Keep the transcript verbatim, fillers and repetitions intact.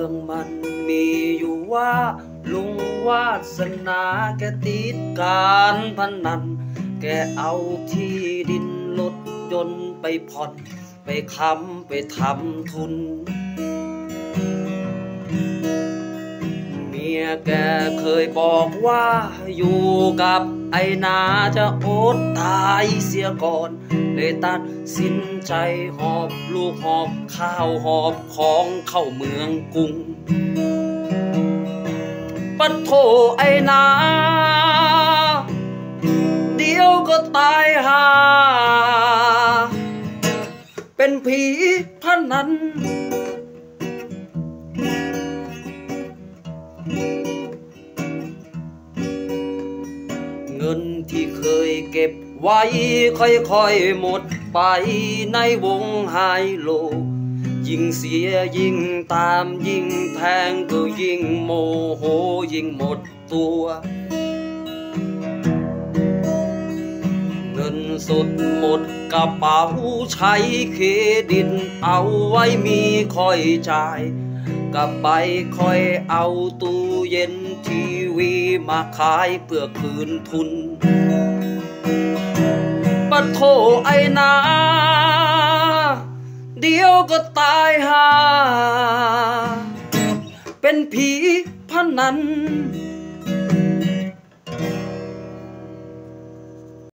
รื่องมันมีอยู่ว่าลุงวาสนาแกติดการพนันแกเอาที่ดินรถยนต์ไปผ่อนไปค้ำไปทำทุนเมียแกเคยบอกว่าอยู่กับไอ้นาจะอดตายเสียก่อนเลยตัดสินใจหอบลูกหอบข้าวหอบของเข้าเมืองกรุงปัดโถไอ้นาเดี๋ยวก็ตายหาเป็นผีพนันเงินที่เคยเก็บไว้ค่อยๆหมดไปในวงไฮโลยิ่งเสียยิ่งตามยิ่งแทงก็ยิ่งโมโหยิ่งหมดตัวเงินสดหมดกระเป๋าใช้เครดิตเอาไว้มีค่อยจ่ายกลับไปค่อยเอาตู้เย็นทีวีมาขายเพื่อคืนทุนปัดโถไอ้นาเดี๋ยวก็ตายหาเป็นผีพนัน